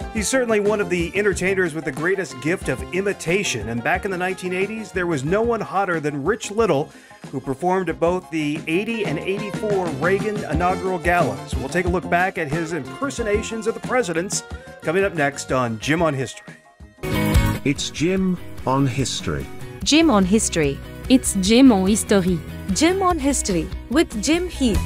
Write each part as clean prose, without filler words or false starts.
He's certainly one of the entertainers with the greatest gift of imitation, and back in the 1980s, there was no one hotter than Rich Little, who performed at both the 80 and 84 Reagan inaugural galas. We'll take a look back at his impersonations of the presidents, coming up next on Jim on History. It's Jim on History. Jim on History. It's Jim on History. Jim on History with Jim Heath.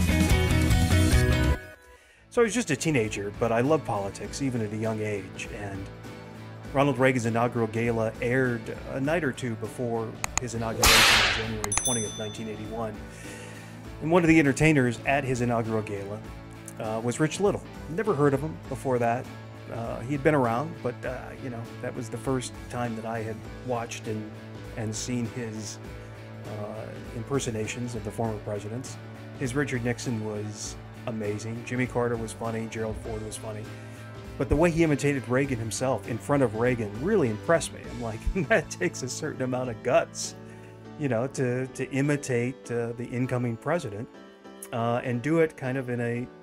So I was just a teenager, but I loved politics, even at a young age, and Ronald Reagan's inaugural gala aired a night or two before his inauguration on January 20th, 1981. And one of the entertainers at his inaugural gala was Rich Little. Never heard of him before that. He had been around, but that was the first time that I had watched and seen his impersonations of the former presidents. His Richard Nixon was amazing. Jimmy Carter was funny. Gerald Ford was funny. But the way he imitated Reagan himself in front of Reagan really impressed me. I'm like, that takes a certain amount of guts, to imitate the incoming president and do it kind of in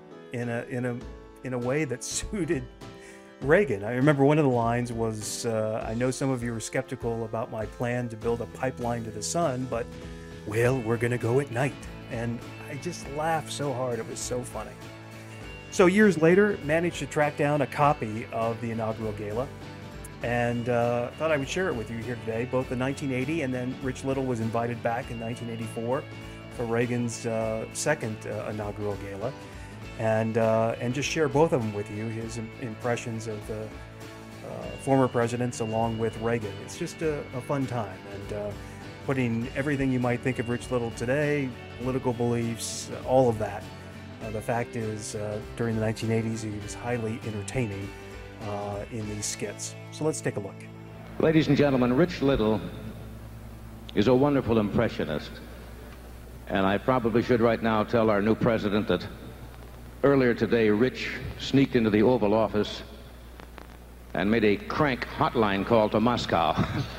a way that suited Reagan. I remember one of the lines was, I know some of you are skeptical about my plan to build a pipeline to the sun, but, well, we're going to go at night. And I just laughed so hard. It was so funny. So years later, managed to track down a copy of the inaugural gala and thought I would share it with you here today, both the 1980 and then Rich Little was invited back in 1984 for Reagan's second inaugural gala. And just share both of them with you, his impressions of the former presidents along with Reagan. It's just a fun time, and putting everything you might think of Rich Little today, political beliefs, all of that. The fact is, during the 1980s, he was highly entertaining in these skits. So let's take a look. Ladies and gentlemen, Rich Little is a wonderful impressionist. And I probably should right now tell our new president that earlier today, Rich sneaked into the Oval Office and made a crank hotline call to Moscow.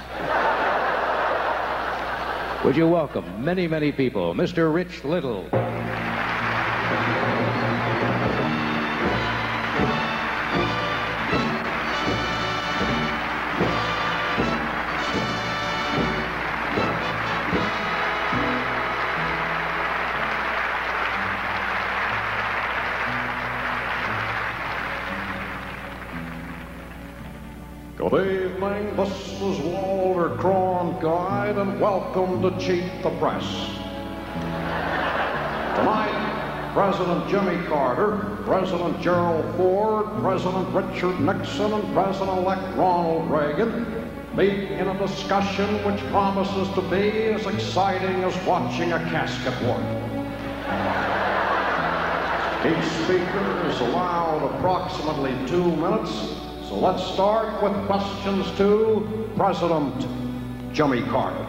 Would you welcome many, many people, Mr. Rich Little. Good evening, this is Walter Cronkite, and welcome to Cheat the Press. Tonight, President Jimmy Carter, President Gerald Ford, President Richard Nixon, and President-elect Ronald Reagan meet in a discussion which promises to be as exciting as watching a casket work. Each speaker is allowed approximately 2 minutes. So let's start with questions to President Jimmy Carter.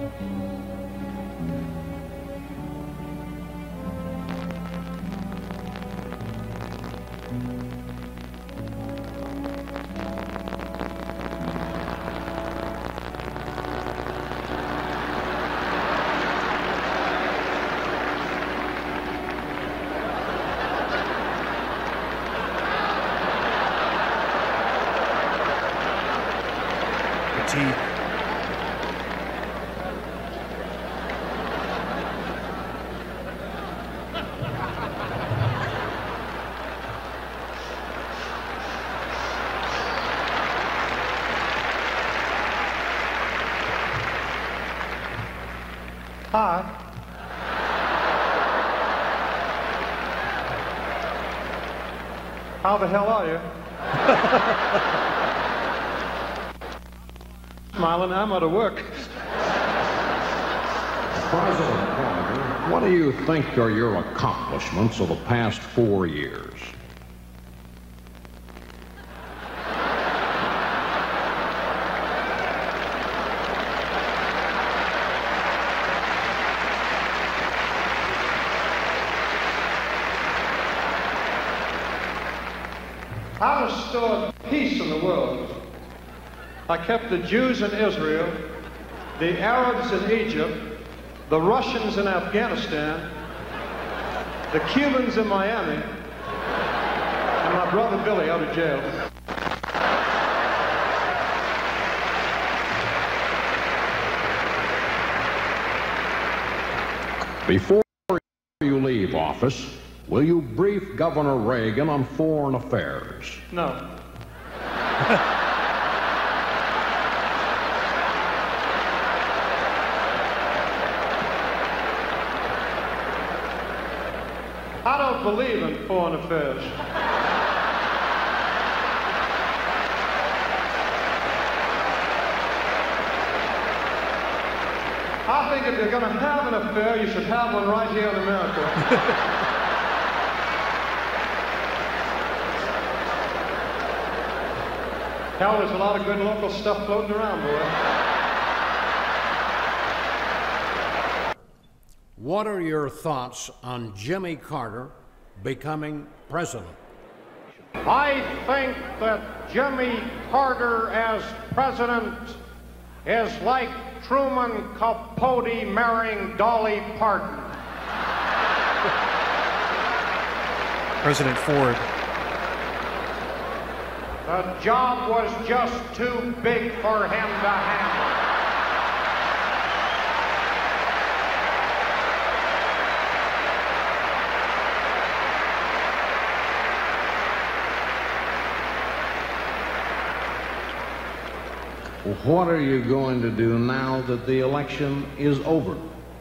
Hi. How the hell are you? Smiling, I'm out of work. President Carter, what do you think are your accomplishments of the past 4 years? I restored peace in the world. I kept the Jews in Israel, the Arabs in Egypt, the Russians in Afghanistan, the Cubans in Miami, and my brother Billy out of jail. Before you leave office, will you brief Governor Reagan on foreign affairs? No. I don't believe in foreign affairs. I think if you're going to have an affair, you should have one right here in America. Hell, there's a lot of good local stuff floating around, boy. What are your thoughts on Jimmy Carter becoming president? I think that Jimmy Carter as president is like Truman Capote marrying Dolly Parton. President Ford. The job was just too big for him to handle. What are you going to do now that the election is over?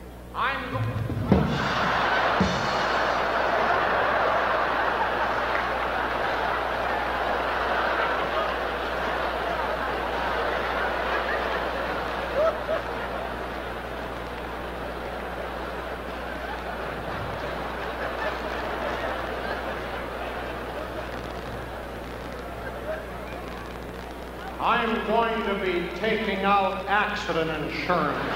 I'm going to be taking out accident insurance.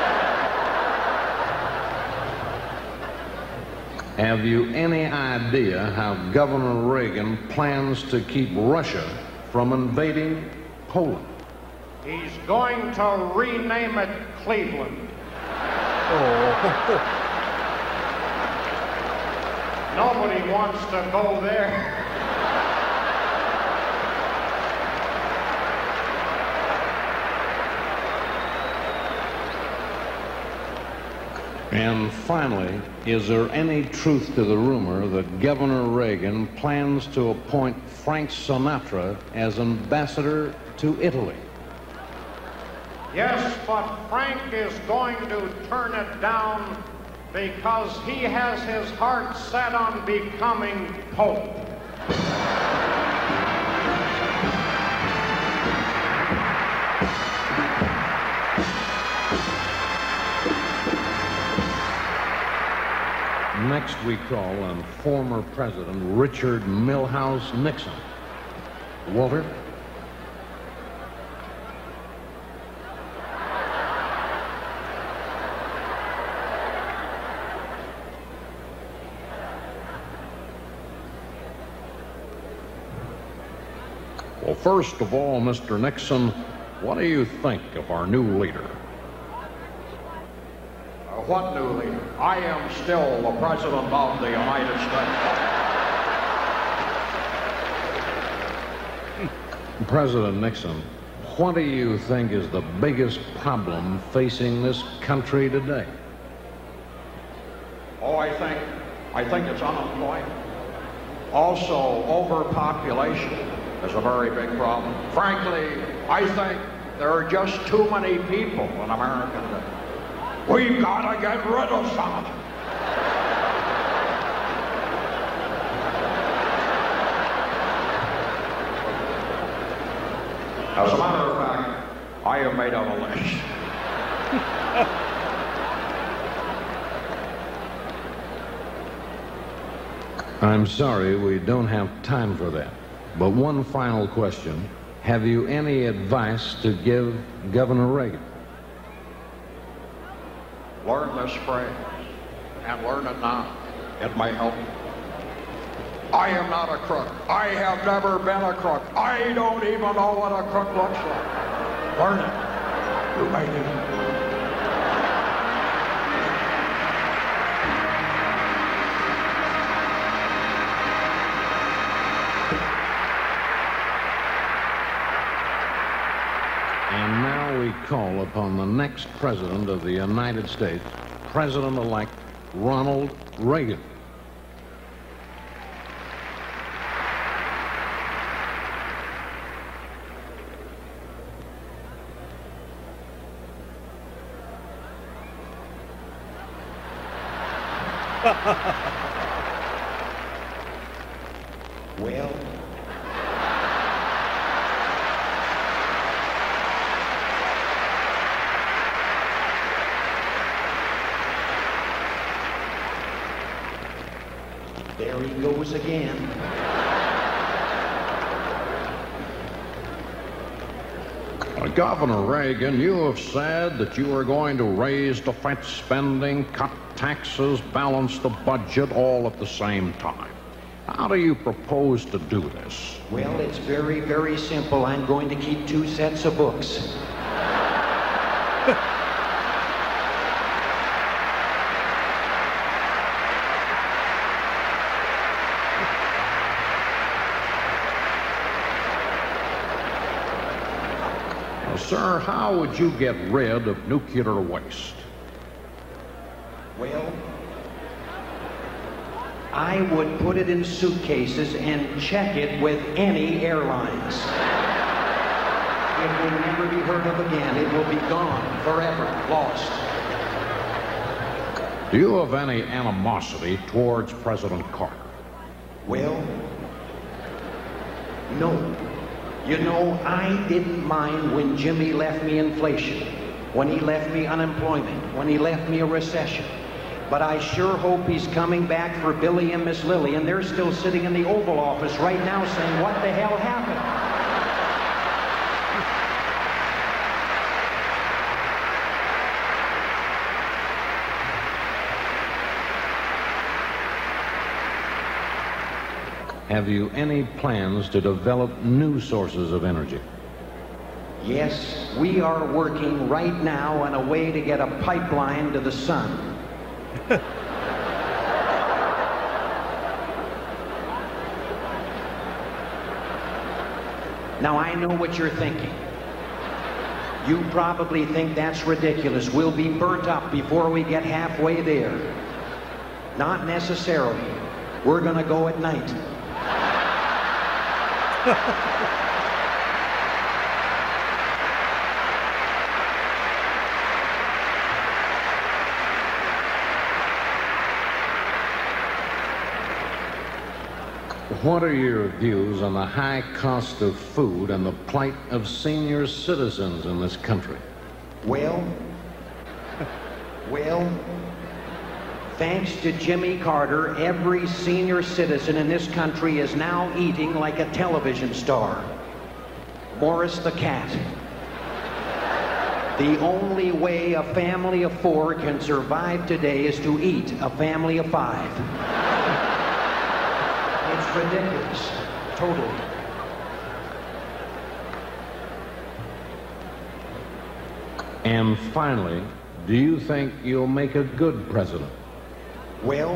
Have you any idea how Governor Reagan plans to keep Russia from invading Poland? He's going to rename it Cleveland. Oh. Nobody wants to go there. And finally, is there any truth to the rumor that Governor Reagan plans to appoint Frank Sinatra as ambassador to Italy? Yes, but Frank is going to turn it down because he has his heart set on becoming Pope. Next we call on former President Richard Milhous Nixon. Walter? Well, first of all, Mr. Nixon, what do you think of our new leader? What new leader? I am still the President of the United States. President Nixon, what do you think is the biggest problem facing this country today? Oh, I think it's unemployment. Also, overpopulation is a very big problem. Frankly, I think there are just too many people in America today. We've got to get rid of some of them. As a matter of fact, I have made out a list. I'm sorry, we don't have time for that. But one final question. Have you any advice to give Governor Reagan? Learn this phrase, and learn it now. It may help you. I am not a crook. I have never been a crook. I don't even know what a crook looks like. Learn it. You may need it. And now we call upon the next President of the United States, President-elect Ronald Reagan. Well, there he goes again. Governor Reagan, you have said that you are going to raise defense spending, cut taxes, balance the budget all at the same time. How do you propose to do this? Well, it's very, very simple. I'm going to keep 2 sets of books. Sir, how would you get rid of nuclear waste? Well, I would put it in suitcases and check it with any airlines. It will never be heard of again. It will be gone forever, lost. Do you have any animosity towards President Carter? Well, no. You know, I didn't mind when Jimmy left me inflation, when he left me unemployment, when he left me a recession. But I sure hope he's coming back for Billy and Miss Lily, and they're still sitting in the Oval Office right now saying, what the hell happened? Have you any plans to develop new sources of energy? Yes, we are working right now on a way to get a pipeline to the sun. Now, I know what you're thinking. You probably think that's ridiculous. We'll be burnt up before we get halfway there. Not necessarily. We're going to go at night. What are your views on the high cost of food and the plight of senior citizens in this country? Well, thanks to Jimmy Carter, every senior citizen in this country is now eating like a television star. Morris the cat. The only way a family of 4 can survive today is to eat a family of 5. It's ridiculous. Totally. And finally, do you think you'll make a good president? Well,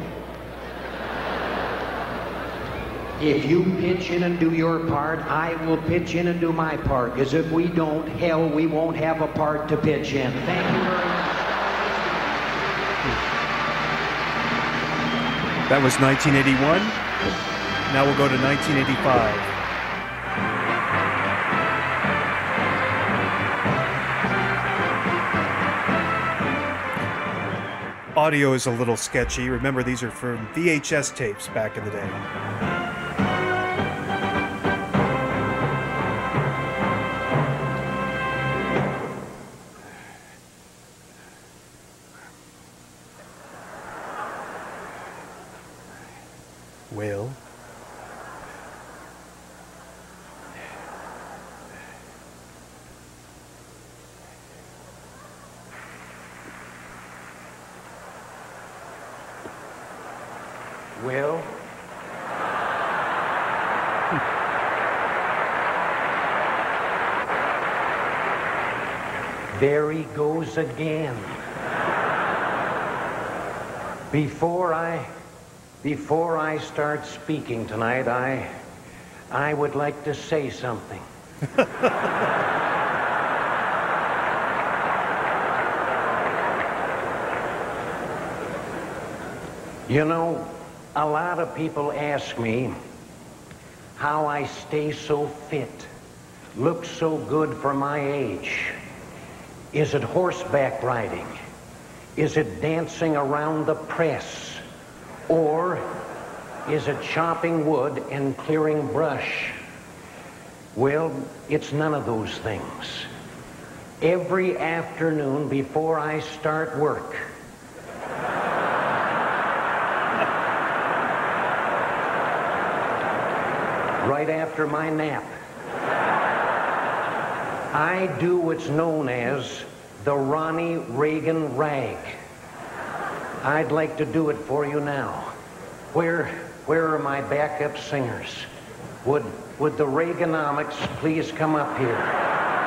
if you pitch in and do your part, I will pitch in and do my part. Because if we don't, hell, we won't have a part to pitch in. Thank you very much. That was 1981. Now we'll go to 1985. Audio is a little sketchy. Remember, these are from VHS tapes back in the day. Well, Well, there he goes again. Before I start speaking tonight, I would like to say something. You know, a lot of people ask me how I stay so fit, look so good for my age. Is it horseback riding? Is it dancing around the press? Or is it chopping wood and clearing brush? Well, it's none of those things. Every afternoon before I start work, right after my nap, I do what's known as the Ronnie Reagan rag. I'd like to do it for you now. Where are my backup singers? Would the Reaganomics please come up here?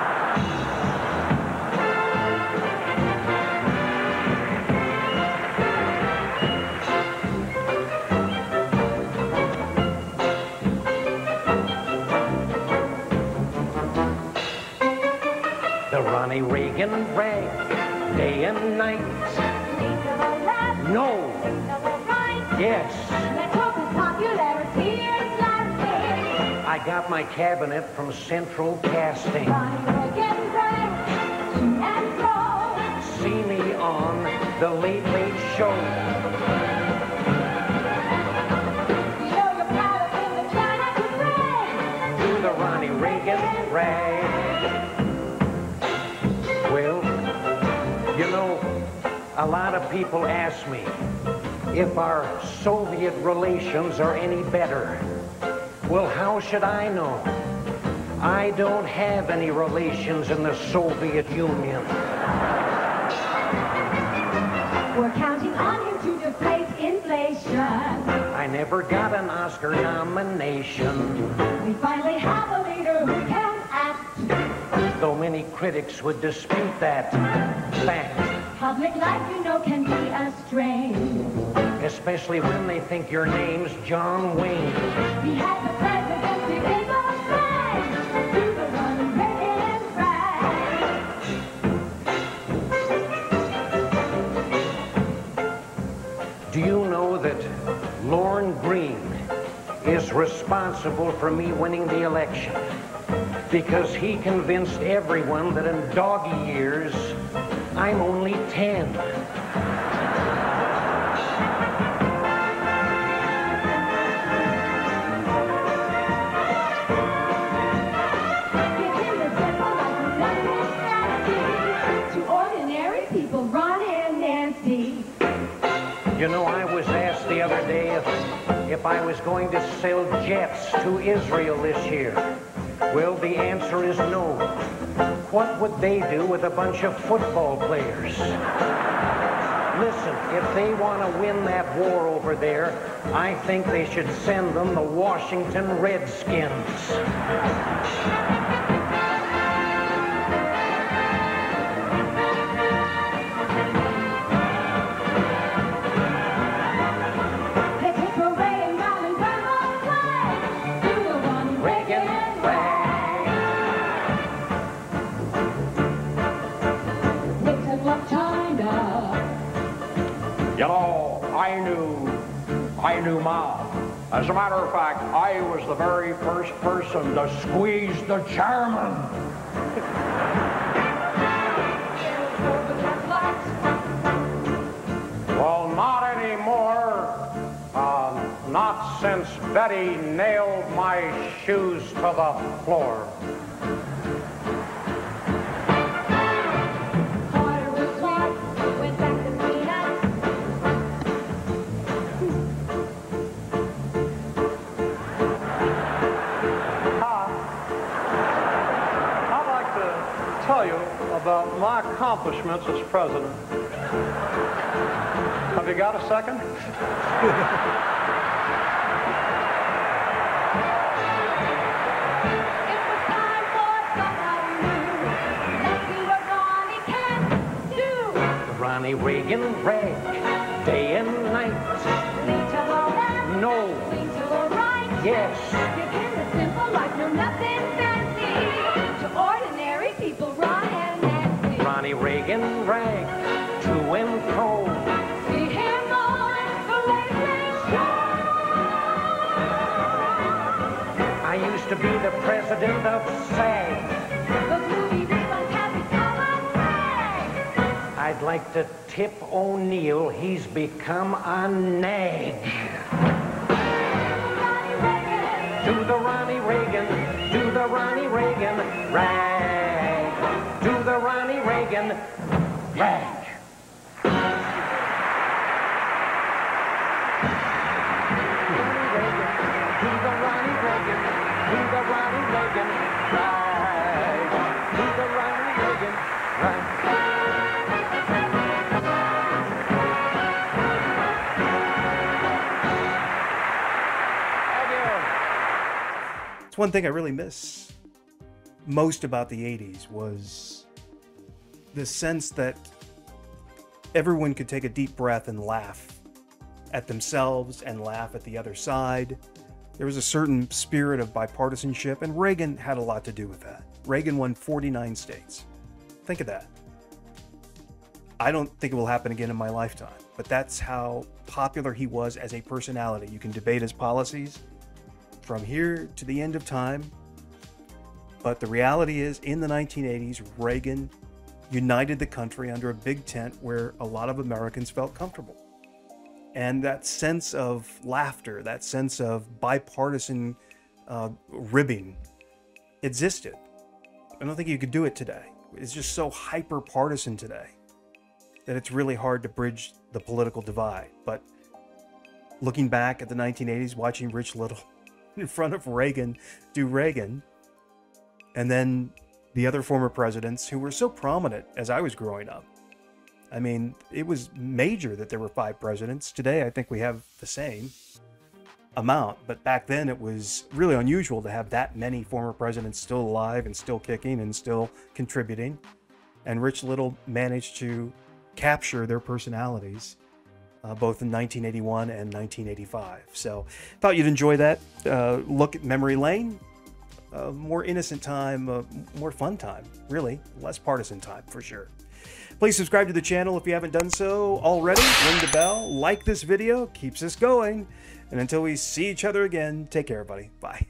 The Ronnie Reagan rag, day and night. No. Yes. I got my cabinet from Central Casting. See me on the Late Late Show. Do the Ronnie Reagan rag. Well, you know, a lot of people ask me if our Soviet relations are any better. Well, how should I know? I don't have any relations in the Soviet Union. We're counting on you to deflate inflation. I never got an Oscar nomination. We finally have a leader who can act. Though many critics would dispute that fact. Public life, you know, can be a strain. Especially when they think your name's John Wayne. He had the presidency in the bag. Do the Ronnie Reagan rag. Do you know that Lorne Greene is responsible for me winning the election? Because he convinced everyone that in doggy years, I'm only 10. You know, I was asked the other day if I was going to sell jets to Israel this year. Well, the answer is no. What would they do with a bunch of football players? Listen, if they want to win that war over there, I think they should send them the Washington Redskins. You know, I knew Mao. As a matter of fact, I was the very first person to squeeze the chairman. Well, not anymore. Not since Betty nailed my shoes to the floor. Tell you about my accomplishments as president. Have you got a second? The Ronnie Reagan rag, day and night. No. Yes. Give him the simple life, no nothing fancy. To ordinary people, Ron and Nancy. Ronnie Reagan rag, to and fro. See him on the late to be the president of SAG. The movie reruns have become a drag. I'd like to tip O'Neill he's become a nag. To the Ronnie Reagan, to the Ronnie Reagan, rag. To the Ronnie Reagan, rag. One thing I really miss most about the 80s was the sense that everyone could take a deep breath and laugh at themselves and laugh at the other side. There was a certain spirit of bipartisanship, and Reagan had a lot to do with that. Reagan won 49 states. Think of that. I don't think it will happen again in my lifetime, but that's how popular he was as a personality. You can debate his policies from here to the end of time, but the reality is, in the 1980s, Reagan united the country under a big tent where a lot of Americans felt comfortable. And that sense of laughter, that sense of bipartisan ribbing existed. I don't think you could do it today. It's just so hyper-partisan today that it's really hard to bridge the political divide. But looking back at the 1980s, watching Rich Little in front of Reagan do Reagan, and then the other former presidents who were so prominent as I was growing up. I mean, it was major that there were 5 presidents. Today, I think we have the same amount, but back then it was really unusual to have that many former presidents still alive and still kicking and still contributing. And Rich Little managed to capture their personalities both in 1981 and 1985. So thought you'd enjoy that look at memory lane. More innocent time, more fun time, really. Less partisan time, for sure. Please subscribe to the channel if you haven't done so already. Ring the bell, like this video, keeps us going. And until we see each other again, take care, everybody. Bye.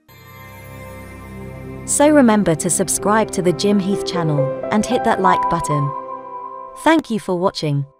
So remember to subscribe to the Jim Heath channel and hit that like button. Thank you for watching.